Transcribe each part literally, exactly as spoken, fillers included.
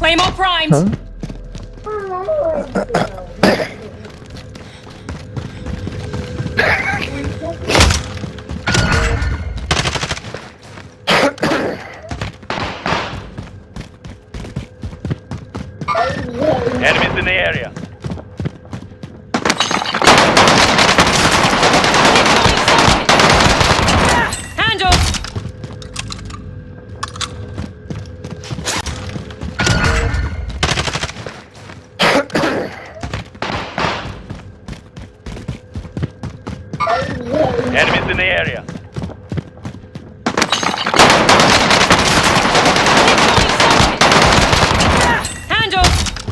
Claymore primed. Huh? Enemies in the area. Handle. Enemies in the area. Handle.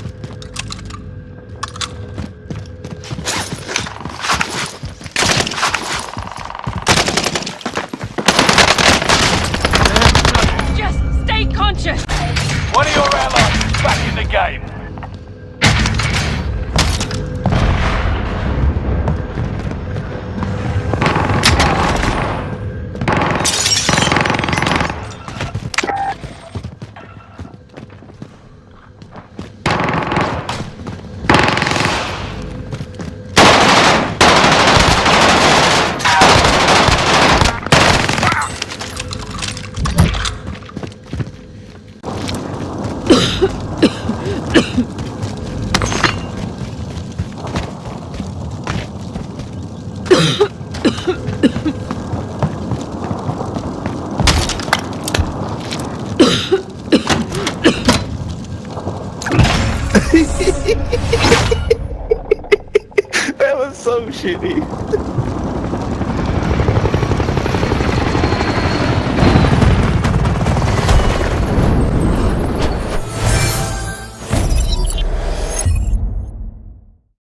Just stay conscious. One of your allies is back in the game. That was so shitty.